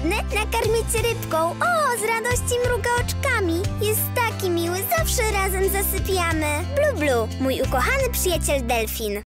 głodny? Nakarmię cię rybką. O, z radości mruga oczkami. Jest taki miły, zawsze razem zasypiamy. Blu, Blu, mój ukochany przyjaciel delfin.